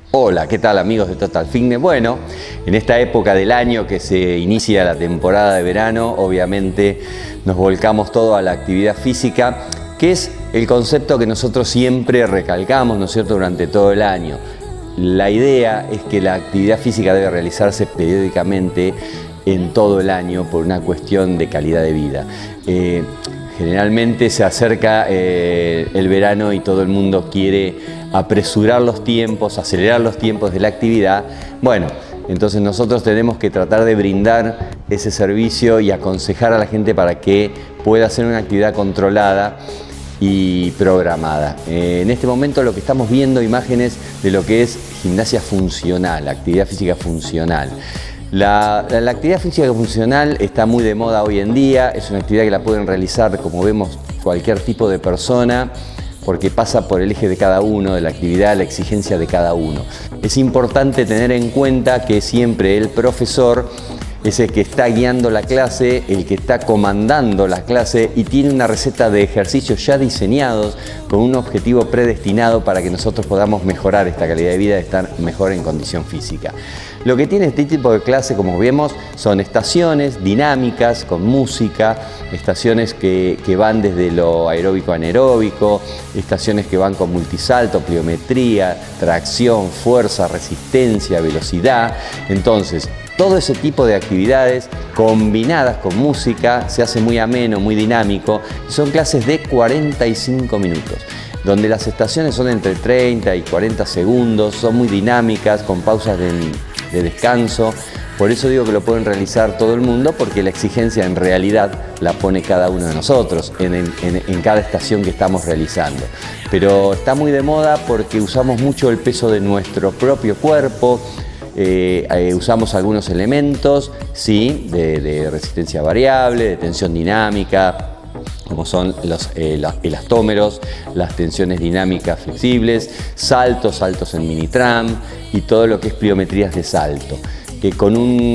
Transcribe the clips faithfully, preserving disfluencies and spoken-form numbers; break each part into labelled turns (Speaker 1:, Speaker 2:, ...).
Speaker 1: Hola, ¿qué tal amigos de Total Fitness? Bueno, en esta época del año que se inicia la temporada de verano, obviamente nos volcamos todo a la actividad física, que es el concepto que nosotros siempre recalcamos, ¿no es cierto?, durante todo el año. La idea es que la actividad física debe realizarse periódicamente en todo el año por una cuestión de calidad de vida. Eh, generalmente se acerca eh, el verano y todo el mundo quiere apresurar los tiempos, acelerar los tiempos de la actividad. Bueno, entonces nosotros tenemos que tratar de brindar ese servicio y aconsejar a la gente para que pueda hacer una actividad controlada y programada. Eh, en este momento lo que estamos viendo imágenes de lo que es gimnasia funcional, actividad física funcional. La, la, la actividad física funcional está muy de moda hoy en día, es una actividad que la pueden realizar, como vemos, cualquier tipo de persona, porque pasa por el eje de cada uno, de la actividad, la exigencia de cada uno. Es importante tener en cuenta que siempre el profesor es el que está guiando la clase, el que está comandando la clase y tiene una receta de ejercicios ya diseñados con un objetivo predestinado para que nosotros podamos mejorar esta calidad de vida y estar mejor en condición física. Lo que tiene este tipo de clase, como vemos, son estaciones dinámicas con música, estaciones que, que van desde lo aeróbico a anaeróbico, estaciones que van con multisalto, pliometría, tracción, fuerza, resistencia, velocidad. Entonces, todo ese tipo de actividades combinadas con música se hace muy ameno, muy dinámico. Son clases de cuarenta y cinco minutos, donde las estaciones son entre treinta y cuarenta segundos, son muy dinámicas, con pausas de, de descanso. Por eso digo que lo pueden realizar todo el mundo, porque la exigencia en realidad la pone cada uno de nosotros en, en, en cada estación que estamos realizando. Pero está muy de moda porque usamos mucho el peso de nuestro propio cuerpo. Eh, eh, usamos algunos elementos, sí, de, de resistencia variable, de tensión dinámica, como son los eh, los elastómeros, las tensiones dinámicas flexibles, saltos, saltos en mini tram y todo lo que es pliometrías de salto, que con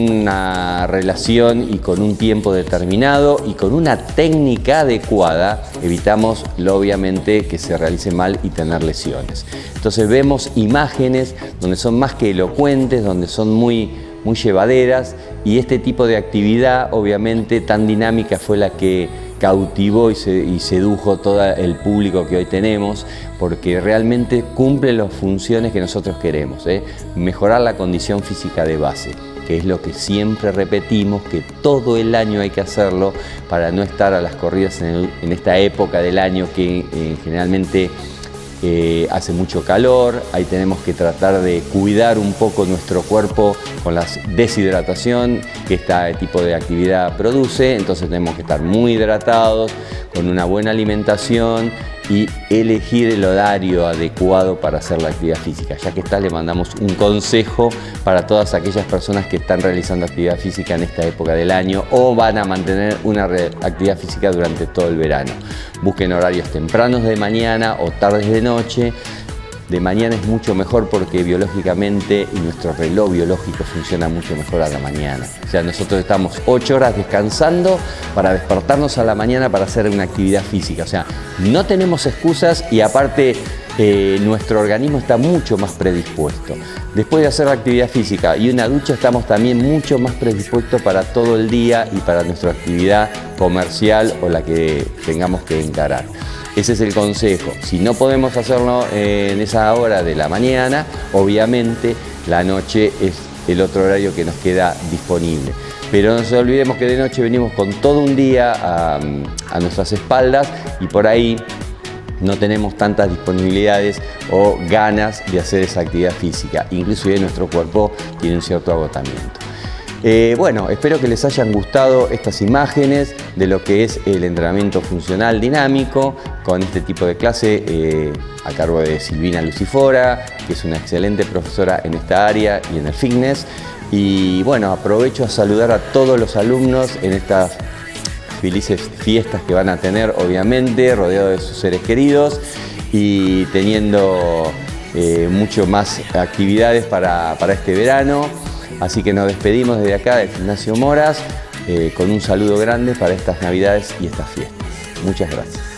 Speaker 1: una relación y con un tiempo determinado y con una técnica adecuada evitamos, obviamente, que se realice mal y tener lesiones. Entonces vemos imágenes donde son más que elocuentes, donde son muy, muy llevaderas, y este tipo de actividad, obviamente, tan dinámica fue la que cautivó y, se, y sedujo todo el público que hoy tenemos, porque realmente cumple las funciones que nosotros queremos, ¿eh? Mejorar la condición física de base, que es lo que siempre repetimos, que todo el año hay que hacerlo para no estar a las corridas en, el, en esta época del año que eh, generalmente eh, hace mucho calor. Ahí tenemos que tratar de cuidar un poco nuestro cuerpo con la deshidratación que este tipo de actividad produce. Entonces tenemos que estar muy hidratados, con una buena alimentación y elegir el horario adecuado para hacer la actividad física. Ya que está, le mandamos un consejo para todas aquellas personas que están realizando actividad física en esta época del año o van a mantener una actividad física durante todo el verano. Busquen horarios tempranos de mañana o tardes de noche. De mañana es mucho mejor porque biológicamente y nuestro reloj biológico funciona mucho mejor a la mañana. O sea, nosotros estamos ocho horas descansando para despertarnos a la mañana para hacer una actividad física. O sea, no tenemos excusas y aparte eh, nuestro organismo está mucho más predispuesto. Después de hacer la actividad física y una ducha estamos también mucho más predispuestos para todo el día y para nuestra actividad comercial o la que tengamos que encarar. Ese es el consejo. Si no podemos hacerlo en esa hora de la mañana, obviamente la noche es el otro horario que nos queda disponible. Pero no nos olvidemos que de noche venimos con todo un día a, a nuestras espaldas y por ahí no tenemos tantas disponibilidades o ganas de hacer esa actividad física. Inclusive nuestro cuerpo tiene un cierto agotamiento. Eh, bueno, espero que les hayan gustado estas imágenes de lo que es el entrenamiento funcional dinámico con este tipo de clase eh, a cargo de Silvina Lucifora, que es una excelente profesora en esta área y en el fitness. Y bueno, aprovecho a saludar a todos los alumnos en estas felices fiestas que van a tener, obviamente, rodeados de sus seres queridos y teniendo eh, mucho más actividades para, para este verano. Así que nos despedimos desde acá del Gimnasio Moras eh, con un saludo grande para estas Navidades y estas fiestas. Muchas gracias.